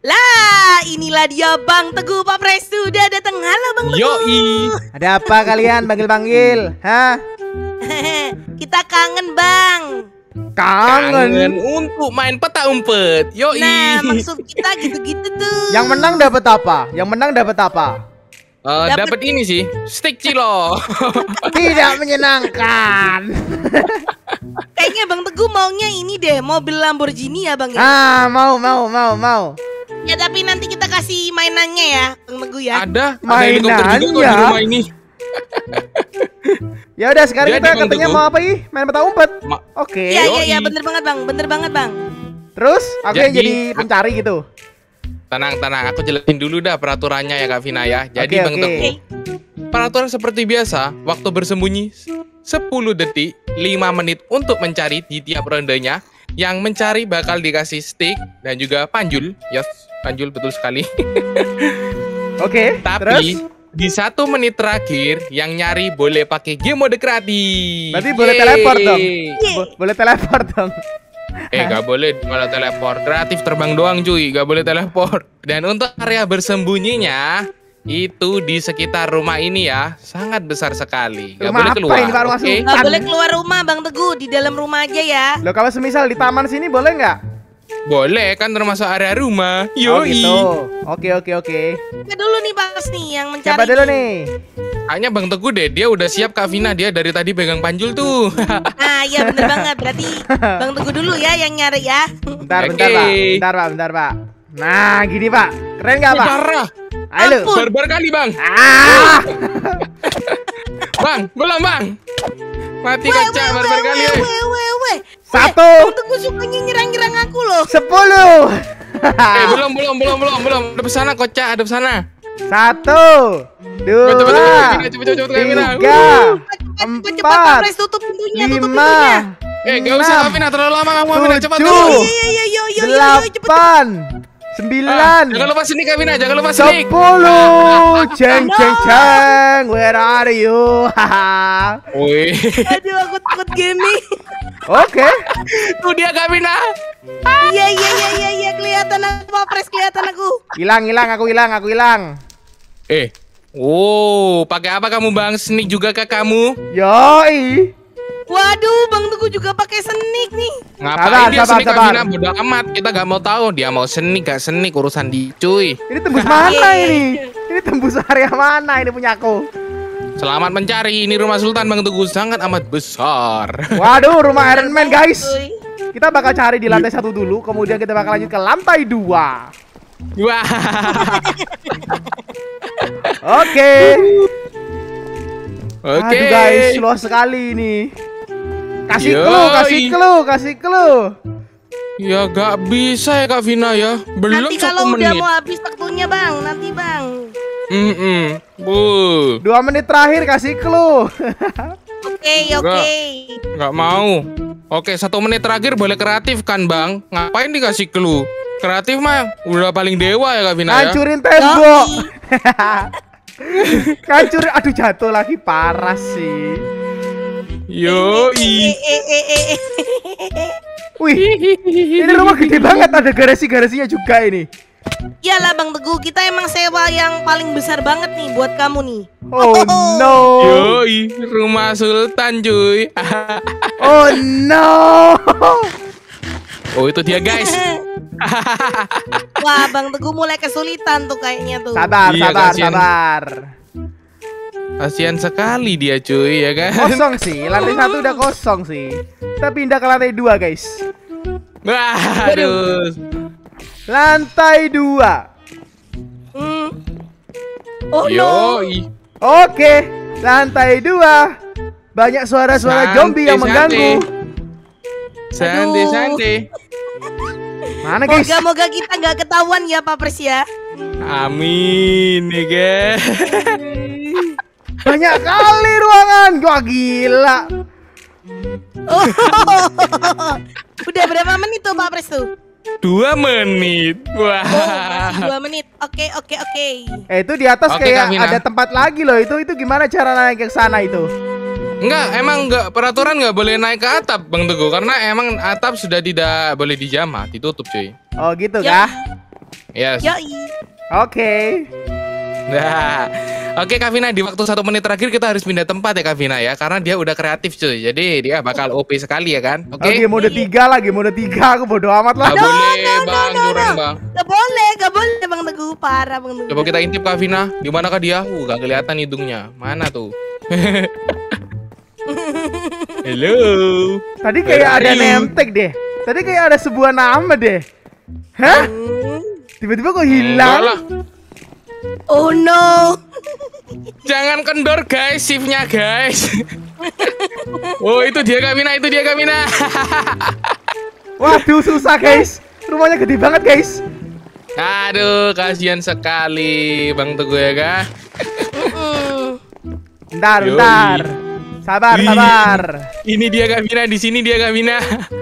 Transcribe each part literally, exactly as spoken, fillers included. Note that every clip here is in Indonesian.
Lah, inilah dia Bang Teguh, Pak Pres sudah datang. Halo Bang Teguh. Yoi. Ada apa kalian panggil-panggil? Hah? Kita kangen Bang. Kangen. Kangen untuk main peta umpet. Yoi. Nah, maksud kita gitu-gitu tuh. Yang menang dapat apa? Yang menang dapat apa? Uh, Dapet- dapat ini sih, stick cilo. Tidak menyenangkan. Kayaknya Bang Teguh maunya ini deh, mobil Lamborghini ya Bang ya. Ah, mau mau mau mau. Ya tapi nanti kita kasih mainannya ya Bang Teguh ya. Ada, ada helikopter juga kok di Mainannya? rumah ini. Ya udah sekarang Jadi, kita Bang katanya Teguh. mau apa ih? Main peta umpet. Ma- Oke. Iya iya iya Yoi. bener banget Bang, bener banget Bang. Terus aku yang Jadi- jadi pencari gitu. Tenang, tenang, aku jelasin dulu dah peraturannya ya Kak Vina ya. Jadi Oke, Bang oke. Teguh, peraturan seperti biasa, waktu bersembunyi sepuluh detik, lima menit untuk mencari di tiap rondenya. Yang mencari bakal dikasih stick dan juga panjul. Yes, panjul betul sekali. Oke. Tapi Terus di satu menit terakhir yang nyari boleh pakai game mode kreatif. berarti boleh Yeay. teleport dong. Bo- boleh teleport dong. Eh gak boleh kalau teleport. Kreatif terbang doang cuy, gak boleh teleport. Dan untuk area bersembunyinya itu di sekitar rumah ini ya, sangat besar sekali. Gak Rumah boleh apa keluar. ini, Pak? Rumah Oke? sultan? Gak boleh keluar rumah Bang Teguh, di dalam rumah aja ya. Loh kalau semisal di taman sini boleh nggak? Boleh kan termasuk area rumah. Oh Yoi. gitu. Oke oke oke. Siapa dulu nih Pas nih yang mencari. Siapa dulu nih? Kayaknya Bang Teguh deh, dia udah siap Kak Vina, dia dari tadi pegang panjul tuh. Nah iya bener banget, berarti Bang Teguh dulu ya yang nyari ya. Bentar Oke. bentar Pak. Bentar Pak, bentar Pak. Nah gini Pak. Keren nggak Pak? Darah. Ayo. Ampun. Barbar kali Bang. Ah. Bang, belum Bang. Mati Weh, kaca weh, barbar weh, kali. weh, eh. weh, weh, weh. Satu. Weh, Bang Teguh sukanya nyerang-nyerang aku loh. Sepuluh. Eh belum belum belum belum belum. Ada pesana kocak, ada pesana. Satu. Dua. Cepet, cepet, cepet, cepet, cepet, cepet, Kak Vina. Tiga. Cepat cepat Pak Empat. Pres, tutup pintunya, tutup Lima. pintunya. Eh gak usah Kak Vina, terlalu lama kamu Kak Vina, cepat Tujuh. terus. Iya iya iya iya iya iya cepet. cepet. Delapan. Ah, Sembilan. jangan lupa sneak Kak Vina, jangan lupa sneak. Sepuluh. Jeng jeng jeng. Where are you? Haha. Wih, Aduh aku takut gini. Oke. tuh dia Kak Vina. Iya iya iya iya iya kelihatan aku Pak Pres, kelihatan aku. Hilang hilang aku hilang aku hilang. Eh, wow, pakai apa kamu Bang? Sneak juga ke kamu? Yoi. Waduh Bang Teguh juga pakai senik nih. Ngapain Sabar, dia sabar, sneak Kak sabar. Vina? Bodoh amat, kita gak mau tahu dia mau sneak gak sneak urusan di cuy. Ini tembus mana ini? Ini tembus area mana ini punya aku? Selamat mencari, ini rumah Sultan Bang Teguh sangat amat besar. Waduh, rumah Iron Man guys. Cuy. Kita bakal cari di lantai satu dulu, kemudian kita bakal lanjut ke lantai dua. Wah, Oke. oke. Aduh guys, luas sekali ini. Kasih Yoi. clue, kasih clue, kasih clue. Ya gak bisa ya Kak Vina ya. Belum Nanti satu kalau udah menit. mau habis waktunya Bang, nanti Bang. Mm-mm. Bu, Dua menit terakhir kasih clue. Oke oke. nggak mau. Oke, satu menit terakhir boleh kreatif kan Bang? Ngapain dikasih clue? Kreatif mah udah paling dewa ya Kak Vina ya. Hancurin tembok. Hancurin, aduh jatuh lagi parah sih. Yoi. Eh eh eh eh. eh. Wih, ini rumah gede banget, ada garasi-garasinya juga ini. Iyalah Bang Teguh, kita emang sewa yang paling besar banget nih buat kamu nih. Oh no. Yoi, rumah Sultan cuy. Oh no. Oh itu dia guys. Wah Bang Teguh mulai kesulitan tuh kayaknya tuh. Sabar, Iya, sabar, kasihan. sabar. Kasian sekali dia cuy ya kan. Kosong sih, lantai satu udah kosong sih. Kita pindah ke lantai dua guys. Wah, aduh. Lantai dua. Hmm. Oh no. Yoi. Oke, lantai dua. Banyak suara-suara zombie yang mengganggu. Santai, Aduh. santai. Mana guys? Moga-moga kita nggak ketahuan ya Pak Pres ya. Amin ya guys. Banyak kali ruangan. Wah gila. Oh. Udah berapa menit tuh Pak Pres tuh? Dua menit. Wah. Oh, masih dua menit. Oke oke oke. Eh itu di atas Oke, kayak Kak Vina. ada tempat lagi loh. Itu itu gimana cara naik ke sana itu? Enggak, emang enggak peraturan enggak boleh naik ke atap Bang Teguh karena emang atap sudah tidak boleh dijamah, ditutup cuy. Oh gitu Ya. kah? Yes. Yoi. Oke. Nah, oke Kak Vina, di waktu satu menit terakhir kita harus pindah tempat ya Kak Vina ya, karena dia udah kreatif cuy. Jadi dia bakal O P sekali ya kan? Oke. Oke, mode tiga lagi, mode tiga aku bodo amat lah. Gak boleh bang, curang bang. Gak boleh, gak boleh Bang Teguh, parah Bang Teguh. Coba kita intip Kak Vina, di mana kah dia? Uh, gak kelihatan hidungnya. Mana tuh? Hello. Tadi kayak Where ada are you? nemtek deh. Tadi kayak ada sebuah nama deh. Hah? Hmm. Tiba-tiba kok Enggak hilang? lah. Oh no. Jangan kendor guys, shiftnya guys. Oh itu dia Kak Vina, itu dia Kak Vina. Waduh, susah guys. Rumahnya gede banget guys. Aduh, kasihan sekali Bang Teguh ya kak. Mm-mm. Bentar, Yoi. bentar. Sabar, Wih. sabar. Ini dia Kak Vina, di sini dia Kak Vina.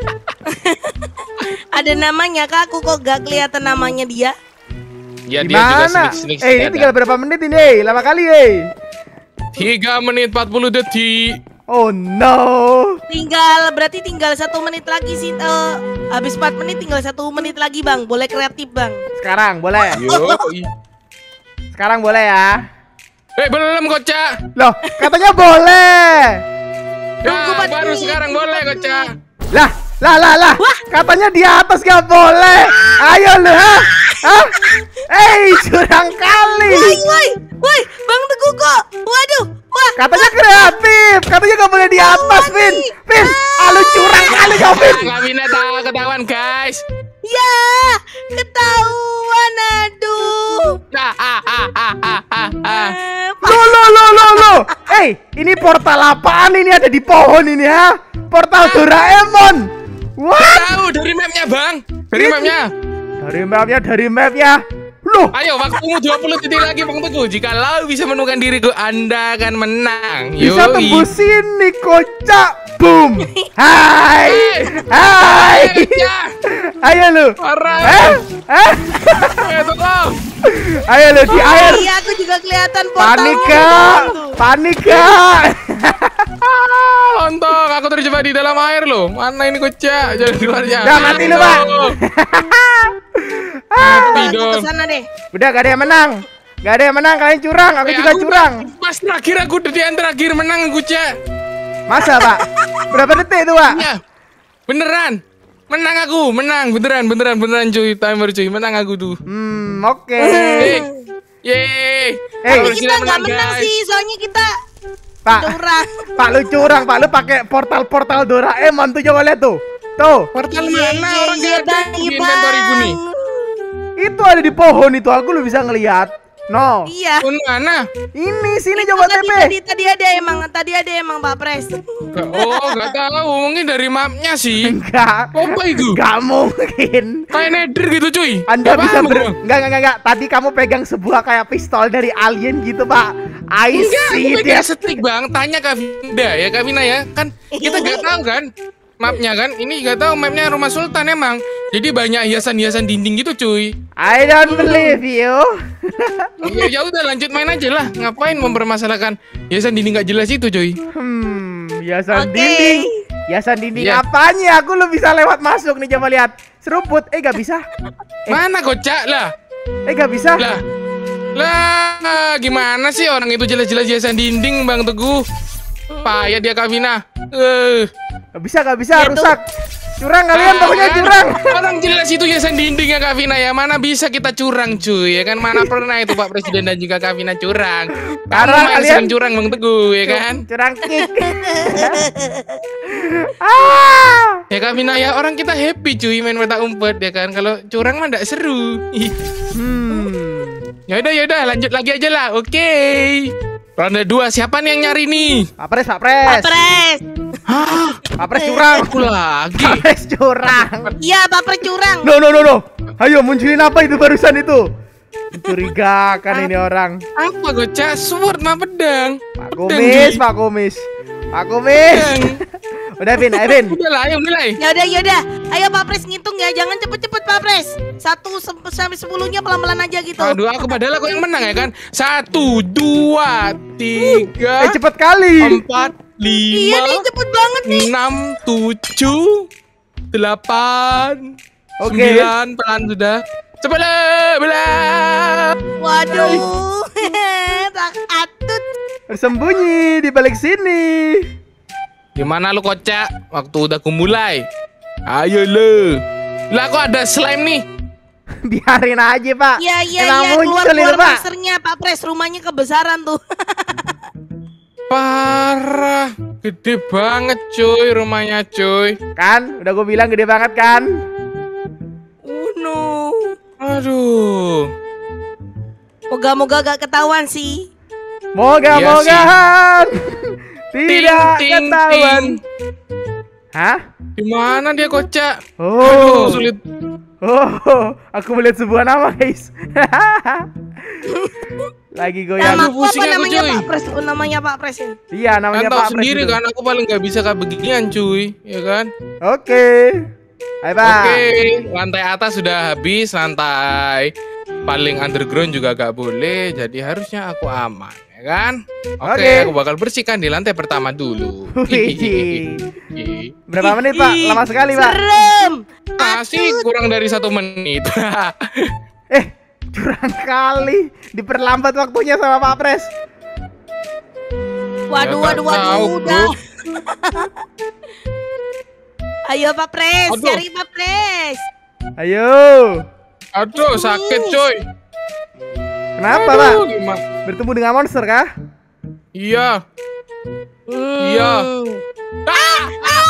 Ada namanya Kak, aku kok gak kelihatan namanya dia. Ya dia juga Gimana? sneak-sneak Eh, ini tinggal berapa menit ini? Lama kali, eh. tiga menit empat puluh detik. Oh no. Tinggal, berarti tinggal satu menit lagi sih. eh, habis empat menit tinggal satu menit lagi Bang. Boleh kreatif Bang. Sekarang boleh. Yo. Sekarang boleh ya. Eh belum kocak. Loh, katanya boleh. Ya, Tunggu, Pak baru Dini. sekarang boleh kocak. Lah, lah, lah, lah. Katanya di atas gak boleh. Ayo lu, ha? Hah? Eh, curang kali. Woi, woi, woi, Bang Teguh kok. Waduh, wah. Katanya kreatif. Katanya gak boleh di atas, Vin. Vin, ah, lu curang kali kau, Vin. Kak Vina tahu ketahuan guys. Ya, ketahuan aduh. Ah ah ah ah ah ah. ah. Eh, Lo, lo, lo, lo, lo. Eh, ini portal apaan ini ada di pohon ini, ha? Portal Doraemon. What? Tahu dari mapnya bang, dari Ini- mapnya. Dari mapnya, dari mapnya. Loh, Ayo waktumu dua puluh detik lagi Bang Teguh. Jika lau bisa menemukan diriku, Anda akan menang. bisa Yoi. tembus sini, kocak. Boom. Hai. Hai. Ya, Ayo lu. parah. Eh? Eh? Eh, tolong. Ayo lu di oh, air. iya, aku juga kelihatan portal. Panik kak. Panik kak. Lontong, aku terjebak di dalam air loh. Mana ini kocak? Jangan keluarnya. Udah, mati lu, Pak. Mati Aku dong. kesana deh. Udah gak ada yang menang. Gak ada yang menang, kalian curang. Aku Eh, juga curang. Pas terakhir aku udah di yang terakhir menang kocak. Masa, Pak? Berapa detik tuh, Pak? Ya, beneran. Menang aku, menang beneran, beneran, beneran cuy. Timer cuy, menang aku tuh. Hmm, oke. Yeay. Yeay. Eh, Tapi Harus kita kita nggak menang guys. sih, soalnya kita Pak, curang. Pak lu curang, Pak lu pakai portal-portal Doraemon tuh, coba lihat tuh. Tuh, Portal Iya, mana iya, orang iya, gak ada Bang, di iya, inventory gue nih? Bang. itu ada di pohon itu, aku lu bisa ngelihat. No. Iya. Pohon mana? Ini sini Itu coba tadi, T P. tadi, tadi ada emang, tadi ada emang Pak Pres. Oh, gak tahu. Mungkin dari mapnya sih. Enggak. Apa itu? Enggak mungkin. Kayak nether gitu cuy. Anda Gak bisa paham ber... gua. Enggak, enggak, enggak. Tadi kamu pegang sebuah kayak pistol dari alien gitu, Pak. I Enggak, aku see pegang that. stick bang. Tanya Kak Vinda ya, Kak Vina ya. Kan kita gak tahu kan mapnya kan. Ini gak tahu mapnya Rumah Sultan emang. Jadi banyak hiasan-hiasan dinding gitu cuy. I don't believe you. Ya ya udah lanjut main aja lah. Ngapain mempermasalahkan hiasan dinding gak jelas itu cuy. Hmm, hiasan Oke. dinding. Hiasan dinding Iya. apanya? Aku lu bisa lewat masuk nih, coba lihat. Seruput. Eh, gak bisa. Mana kocak lah? Eh, gak bisa. Lah, lah gimana sih orang itu jelas-jelas hiasan dinding Bang Teguh. Payah dia Kak Vina. Eh, Gak bisa, gak bisa, Ya, tuh. rusak. Curang kalian, pokoknya kan? curang. Orang jelas itu hiasan dinding ya Kak Vina ya. Mana bisa kita curang cuy ya kan. Mana pernah itu Pak Presiden dan juga Kak Vina curang. Kamu Karena main kalian- sering curang Bang Teguh ya kan. Curang kick. ah. Ya Kak Vina ya orang kita happy cuy main petak umpet ya kan. Kalau curang mah ndak seru. Ih. Hmm. Yaudah yaudah lanjut lagi aja lah. Oke. Ronde dua siapa nih yang nyari nih? Pak Pres, Pak Pak Pres. Pres. Hah? Pak Pres curang. Aku lagi. Pak Pres curang. Iya, Pak Pres curang. No, no, no, no. Ayo munculin apa itu barusan itu? Mencurigakan ini orang. Apa gocak? Sword mah pedang. Pak Pedang, Kumis, Ji. Pak Kumis. Pak Kumis. Pedang. Udah, Vin, ayo, Vin. Udah lah, ayo mulai. Yaudah, yaudah. Ayo Pak Pres ngitung ya, jangan cepet-cepet Pak Pres. Satu se- sampai sepuluhnya pelan-pelan aja gitu. Aduh, aku padahal aku yang menang ya kan. Satu, dua, Eh, tiga, cepet kali. empat, Iya nih, lima, cepet banget nih. enam, tujuh, delapan, Oke. sembilan, pelan sudah. Sebelah, belah. Waduh. Tak atut. Bersembunyi di balik sini. Gimana lu kocak? Waktu udah kumulai. Ayo lu. Lah kok ada slime nih? Biarin aja, Pak. Iya, iya, Emang iya. Keluar, muncul itu, keluar Pak. monsternya, Pak Pres. Rumahnya kebesaran tuh. Parah. Gede banget cuy rumahnya cuy. Kan, udah gue bilang gede banget kan? Oh no. Aduh. Moga-moga gak ketahuan sih. Moga-mogaan tidak Ting, ting, ketahuan. ting. Hah? Di mana dia kocak? Oh, Aduh, sulit. oh, aku melihat sebuah nama, guys. Lagi goyang. Nama Aduh, apa pusing aku, namanya cuy. Pak Pres? Oh, namanya Pak Pres ya? Iya, namanya Kan tahu Pak Pres sendiri itu. kan aku paling nggak bisa kayak beginian cuy, ya kan? Oke. Ayo, Pak. Oke, lantai atas sudah habis, lantai paling underground juga gak boleh, jadi harusnya aku aman, ya kan? Oke, Oke. aku bakal bersihkan di lantai pertama dulu. Wih. Hihihi. Berapa menit, Pak? Ih, Lama sekali, Pak. Serem. Masih kurang dari satu menit. Eh, curang kali. Diperlambat waktunya sama Pak Pres. Waduh, Ya, waduh, nggak waduh, tahu, udah. Bro. Ayo Pak Pres, Aduh. cari Pak Pres. Ayo. Aduh, sakit coy. Kenapa, Aduh, Pak? gimana? Bertemu dengan monster kah? Iya. Hmm. Iya. Ah, ah,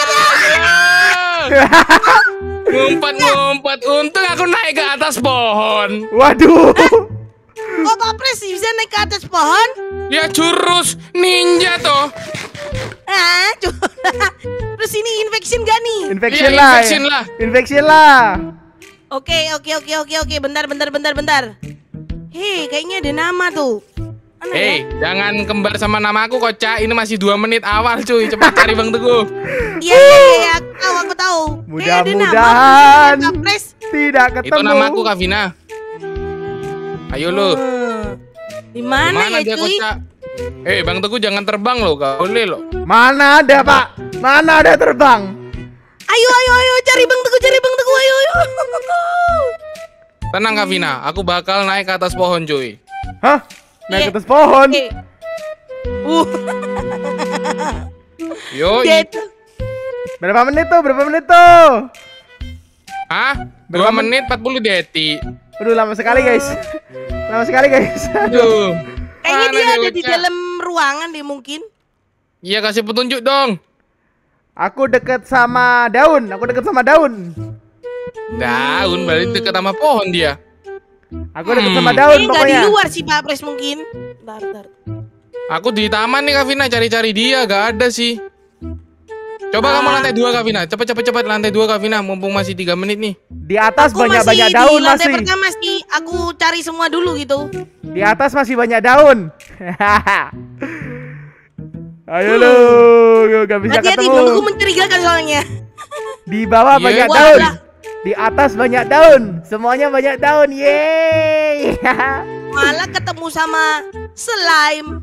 ah, Ngumpet-ngumpet, untung aku naik ke atas pohon. Waduh. Kok Pak Pres bisa naik ke atas pohon? Ya jurus ninja toh. Ah, coba. Terus ini infection gak nih? Infection Iya, lah. infection ya. lah. Infection lah. Oke, oke, oke, oke, oke. Bentar, bentar, bentar, bentar. Hei, kayaknya ada nama tuh. Mana Hei, ya? jangan kembar sama nama aku kocak. Ini masih dua menit awal cuy. Cepat cari Bang Teguh. Iya, iya, iya, iya. Aku tahu, aku tahu. Kayak ada nama, Mudah-mudahan Pak Pres. tidak ketemu. Itu namaku Kavina. Ayo lo. Hmm. Di mana Mana ya, dia cuy? kocak? Eh, Bang Teguh jangan terbang loh, gak boleh loh. Mana ada, Pak? Mana ada terbang? Ayo, ayo, ayo, cari Bang Teguh, cari Bang Teguh, ayo, ayo. Tenang Kavina, aku bakal naik ke atas pohon cuy. Hah? Naik Iya. ke atas pohon. Oke. Uh, Yo, dia itu. Berapa menit tuh? Berapa menit tuh? Hah? Berapa Dua menit empat puluh detik. Aduh, lama sekali, guys. Lama sekali, guys. Aduh. Kayaknya Mana dia ada di kocak? dalam ruangan deh mungkin. Iya, kasih petunjuk dong. Aku deket sama daun. Aku deket sama daun. Daun berarti dekat sama pohon dia. Aku deket Hmm. sama daun Ini nggak di pokoknya. luar sih Pak Pres mungkin. Bentar, bentar. Aku di taman nih Kavina, cari-cari dia, gak ada sih. Coba kamu Ah. lantai dua Kavina, cepet cepet cepet lantai dua Kavina, mumpung masih tiga menit nih. Di atas Aku banyak-banyak masih daun di lantai masih. pertama sih. Aku cari semua dulu gitu. Di atas masih banyak daun. Ayo Hmm. lu, gak bisa Hati-hati, ketemu. aku mencurigakan soalnya. Di bawah Iya, banyak iya. daun. Wah. Di atas banyak daun. Semuanya banyak daun. Yeay. Malah ketemu sama slime.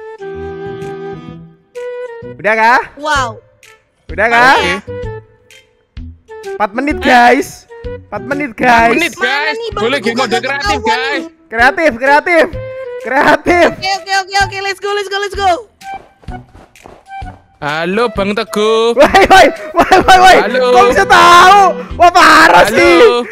Udah kah? Wow. Udah kah? Oke. empat menit guys. empat menit guys. Menit Mana guys, nih, Bang boleh Teguh game mode kagak kreatif ketahuan guys. nih. Kreatif, kreatif. Kreatif. Oke, oke, oke, oke. Let's go, let's go, let's go. Halo Bang Teguh. Woi, woi, woi, woi, woi. Halo. Kok bisa tahu? Wah, parah sih. Halo.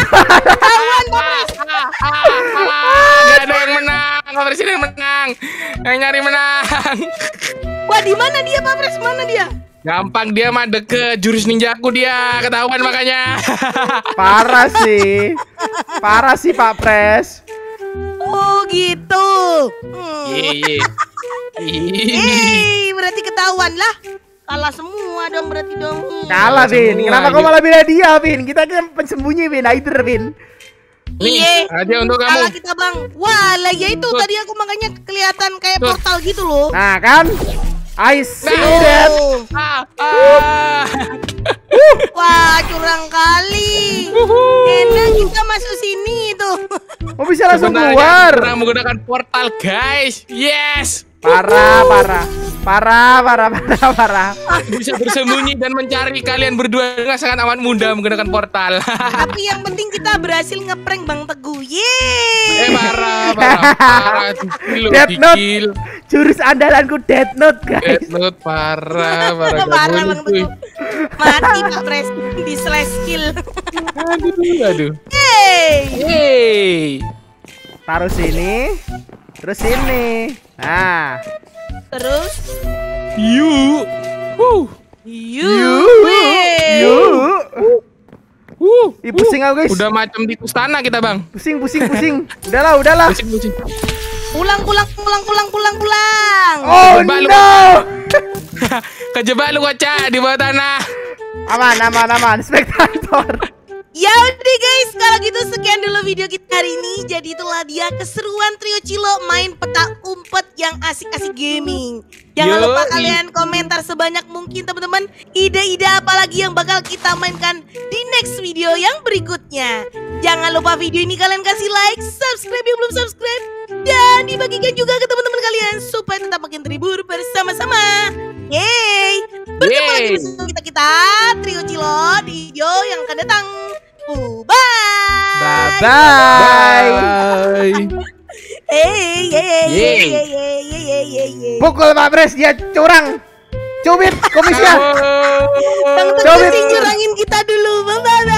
Gak ada yang menang, Pak Presiden menang. Yang nyari menang. Wah, di mana dia Pak Pres? Mana dia? Gampang dia mah deket jurus ninjaku dia, ketahuan makanya. Parah sih. Parah sih Pak Pres. Oh, gitu. Hmm. Iya. Eh, berarti ketahuan lah. Kalah semua dong berarti dong. Kalah, Vin. semua, Kenapa kau iya. malah bela dia, Vin? Kita kan pensembunyi, Vin. Hider, Vin. Nih, Iya. hadiah untuk kamu. Kalah kita bang. Wah, lah ya itu Tut. tadi aku makanya kelihatan kayak Tut. portal gitu loh. Nah, kan? I see Nah. that. Oh. Ah, ah. Wah, curang kali. Enak kita masuk sini tuh. Oh, bisa langsung Sebenarnya keluar. kita menggunakan portal guys. Yes. Parah, parah. Parah, parah, parah, parah. Bisa bersembunyi dan mencari kalian berdua dengan sangat amat mudah menggunakan portal. Tapi yang penting kita berhasil ngeprank Bang Teguh. Yeay. Eh parah, parah, parah. Dikil, loh, Death Note. dikil. Jurus andalanku Death Note, guys. Death Note parah, parah. Gak Parah boleh, Bang cuy. Teguh. Mati Pak Pres di slash skill. Aduh, aduh. Yeay. Yeay. Taruh sini. Terus sini. Nah. Terus Yuk. Wuh. you. Yuk. Yuk. Wuh. Ih, pusing aku, guys. Udah macam di istana kita, Bang. Pusing, pusing, pusing. Udahlah, udahlah. Pusing, pusing. Pulang pulang pulang pulang pulang pulang. Oh Kejebak lu. no. Kejebak lu, Kocak, di bawah tanah. Aman, aman, aman. Spektator. Ya udah guys, kalau gitu sekian dulu video kita hari ini. Jadi itulah dia keseruan Trio Cilo main petak umpet yang asik-asik gaming. Jangan Yoi. lupa kalian komentar sebanyak mungkin teman-teman, ide-ide apa lagi yang bakal kita mainkan di next video yang berikutnya. Jangan lupa video ini kalian kasih like, subscribe yang belum subscribe, dan dibagikan juga ke teman-teman kalian supaya tetap makin terhibur bersama-sama. Yeay. Bertemu lagi Yeay. bersama kita kita Trio Cilo di video yang akan datang. Uh, bye. Bye bye. Bye. Hey, hey, hey, Yeay. hey, hey, hey, hey, hey, hey. Pukul Pak Pres, dia curang. Cubit komisnya. Oh. Bang Teguh Coba. sih nyurangin kita dulu. Bye bye.